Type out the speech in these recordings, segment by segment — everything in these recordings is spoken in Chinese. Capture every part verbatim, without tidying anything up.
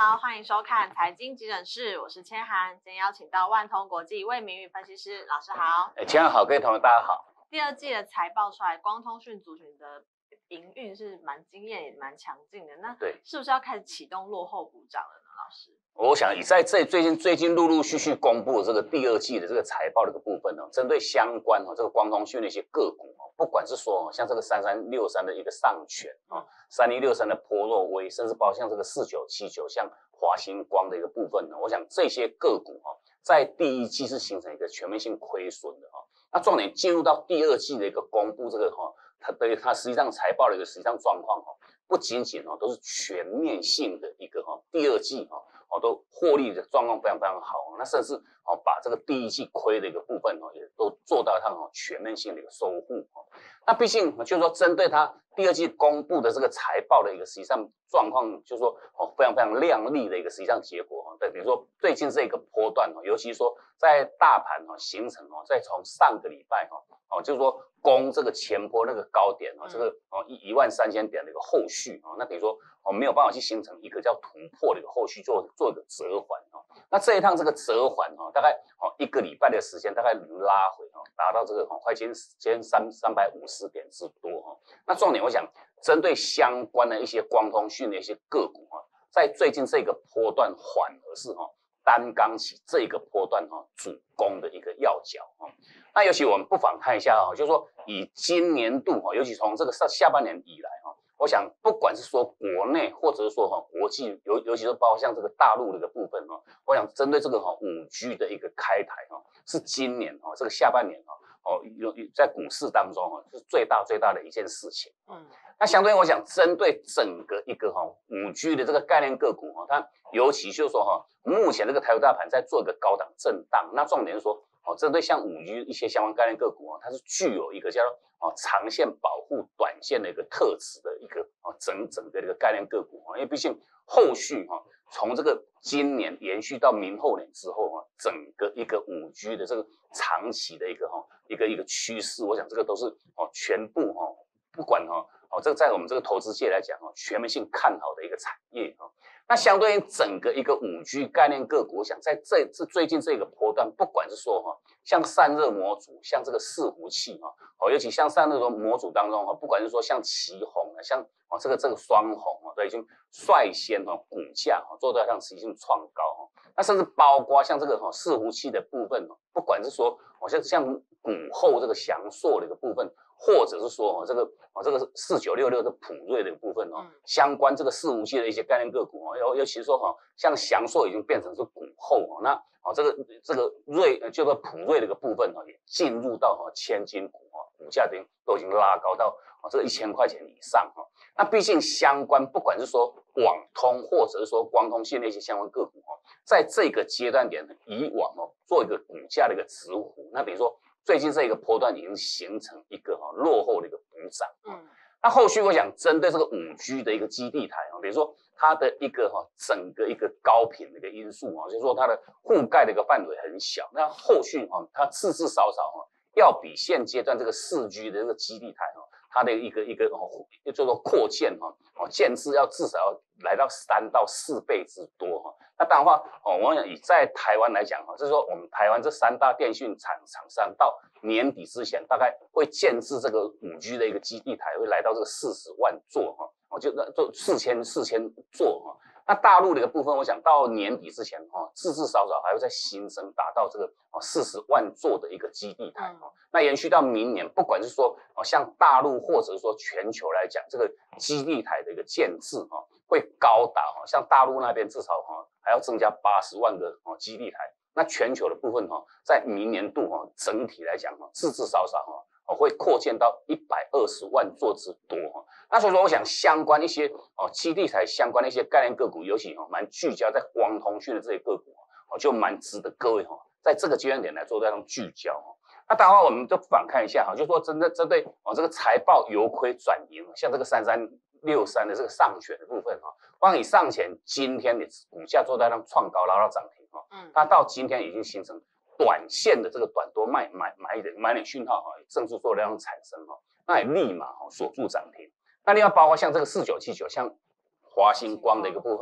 好，欢迎收看财经急诊室，我是千涵。今天邀请到万通国际魏明玉分析师，老师好。 哎，千涵好，各位同学大家好。 第二季的财报出来，光通讯族群的营运是蛮惊艳，也蛮强劲的。那对， 是不是要开始启动落后补涨了呢？老师， 我想以在这最近最近陆陆续续公布的这个第二季的这个财报的一个部分呢、哦，针对相关哦这个光通讯的一些个股哦，不管是说哦像这个三三六三的一个上权啊，三一六三的波若威，甚至包括像这个四九七九像华星光的一个部分呢，我想这些个股哈、哦，在第一季是形成一个全面性亏损的哈、哦。那重点进入到第二季的一个公布，这个哈、哦，它对它实际上财报的一个实际上状况哈、哦，不仅仅哦都是全面性的一个哈、哦，第二季哈、哦，哦都获利的状况非常非常好，那甚至哦把这个第一季亏的一个部分哦，也都做到它哦全面性的一个收复哦。那毕竟就是说，针对它第二季公布的这个财报的一个实际上状况，就是说哦非常非常亮丽的一个实际上结果哦。对，比如说最近这个波段哦，尤其说在大盘哦形成哦，再从上个礼拜哦哦，就是说攻这个前波那个高点哦，这个哦一一万三千点的一个后续哦，那比如说哦没有办法去形成一个叫突破的一个后续做做一个折返哦。那这一趟这个折返哦，大概哦一个礼拜的时间，大概拉回哦，达到这个哦快接接三三百五十点之多哦。那重点我想针对相关的一些光通讯的一些个股哈、哦，在最近这个波段反而是哈、哦、担纲起这个波段哈、哦、主攻的一个要角哈、哦。那尤其我们不妨看一下哈、哦，就是说以今年度哈、哦，尤其从这个上下半年以来哈、哦。我想，不管是说国内，或者是说哈国际，尤尤其是包括像这个大陆的一个部分哈，我想针对这个哈五 G 的一个开台哈，是今年哈这个下半年哈哦有在股市当中哈是最大最大的一件事情。嗯，那相对我想针对整个一个哈五 G 的这个概念个股哈，它尤其就是说哈，目前这个台股大盘在做一个高档震荡，那重点是说。哦，针对像五 G 一些相关概念个股啊，它是具有一个叫做哦长线保护短线的一个特质的一个哦整整的一个概念个股啊，因为毕竟后续哈、哦、从这个今年延续到明后年之后哈、啊，整个一个五 G 的这个长期的一个哈、哦、一个一个趋势，我想这个都是哦全部哈、哦、不管哈、哦。哦，这个在我们这个投资界来讲哦，全面性看好的一个产业哦。那相对于整个一个五 G 概念个股，我想在这这最近这个波段，不管是说哈，像散热模组，像这个伺服器哈，哦，尤其像散热模组当中哈，不管是说像奇鋐啊，像哦这个这个双鸿啊，都已经率先哈股价哈做到让实际性创高哈。那甚至包括像这个哈伺服器的部分哦，不管是说好像像股后这个翔硕的一个部分。或者是说哦，这个哦，这个四九六六的普瑞的部分哦，嗯、相关这个伺服器的一些概念个股哦，尤尤其是说哈、哦，像翔硕已经变成是股后哦，那哦这个这个瑞叫做普瑞的一个部分哦，也进入到哈、哦、千金股哦，股价已经都已经拉高到哦这个一千块钱以上哈、哦。那毕竟相关不管是说网通或者是说光通信的一些相关个股哦，在这个阶段点以往哦做一个股价的一个直呼，那比如说。最近这个波段已经形成一个哈落后的一个补涨，嗯，那后续我想针对这个五 G 的一个基地台啊，比如说它的一个哈整个一个高频的一个因素啊，就是说它的覆盖的一个范围很小，那后续哈它至至少少哈要比现阶段这个四 G 的这个基地台哈，它的一个一个哦叫做扩建哈哦建制要至少要来到三到四倍之多哈。那当然话，哦，我想以在台湾来讲哈，就是说我们台湾这三大电讯厂厂商到年底之前，大概会建制这个五 G 的一个基地台，会来到这个四十万座哈，哦，就就四千四千座哈。那大陆的一个部分，我想到年底之前哈，至至少少还会再新增达到这个哦四十万座的一个基地台哈。那延续到明年，不管是说哦像大陆或者是说全球来讲，这个基地台的一个建制哈，会高达哈，像大陆那边至少哈还要增加八十万个哦基地台。那全球的部分哈，在明年度哈整体来讲哈，至至少少哈。哦，会扩建到一百二十万座之多哈。那所以说，我想相关一些哦基地台相关的一些概念个股，尤其哦蛮聚焦在光通讯的这些个股哦，就蛮值得各位哈在这个阶段点来做这样聚焦哈。那当然我们就反看一下哈，就是说针对针对哦这个财报由亏转盈，像这个三三六三的这个上权的部分哈，光以上前今天的股价做到让创高拉到涨停哈，嗯，它到今天已经形成。短线的这个短多卖买买点买点讯号哈，正式做量产生哈，那也立马哈锁住涨停。那另外包括像这个四九七九，像华星光的一个部分哈，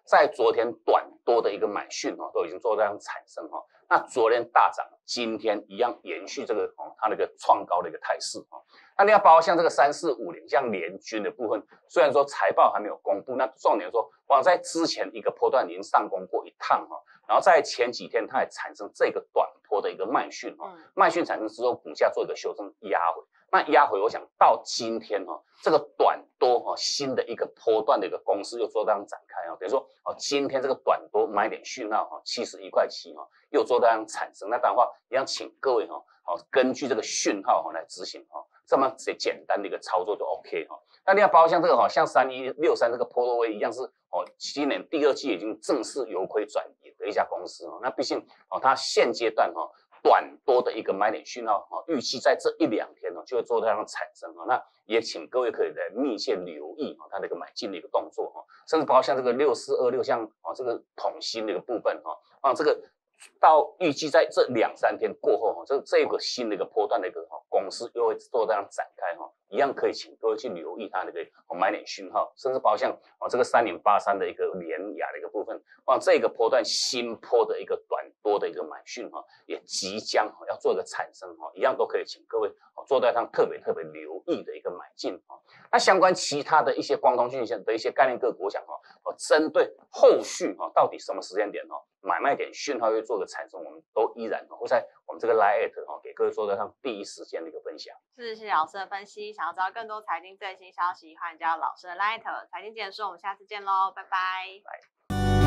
在昨天短多的一个买讯哦，都已经做这样产生哦。那昨天大涨，今天一样延续这个哦，它那个创高的一个态势哦。那你要包括像这个三四五零，像联军的部分，虽然说财报还没有公布，那重点说，往在之前一个波段已经上攻过一趟哈、哦，然后在前几天它也产生这个短波的一个卖讯哦，卖讯产生之后，股价做一个修正压回。那压回，我想到今天哈、哦，这个短多哈、哦、新的一个波段的一个公式又做这样展开啊、哦，等于说哦，今天这个短多买点讯号哈，七十一块七哈，又做这样产生。那当然话，一样请各位哈、哦，好、哦、根据这个讯号哈、哦、来执行哈、哦，这么简单的一个操作就 OK 哈、哦。那你要包括像这个哈、哦，像三一六三这个波罗威一样是哦，今年第二季已经正式由亏转盈的一家公司哦。那毕竟哦，它现阶段哈、哦。短多的一个买点讯号啊，预期在这一两天呢就会做这样的产生啊，那也请各位可以来密切留意啊，它的一个买进的一个动作啊，甚至包括像这个六四二六，像啊这个统新的一个部分啊，啊这个到预计在这两三天过后哈，这这个新的一个波段的一个哈公司又会做这样展开哈，一样可以请各位去留意它的一个买点讯号，甚至包括像啊这个三零八三的一个联亚的一个部分，啊这个波段新波的一个短多的一个买讯哈，也即将要做一个产生哈，一样都可以请各位做在上特别特别留意的一个买进哈。那相关其他的一些光通讯线的一些概念个股，我想哈，针对后续哈到底什么时间点哈买卖点讯号会做个产生，我们都依然会在我们这个 Line 哈给各位做在上第一时间的一个分享。 是，谢谢老师的分析。想要知道更多财经最新消息，欢迎加入老师的 Line 财经简述。我们下次见喽，拜拜。 拜。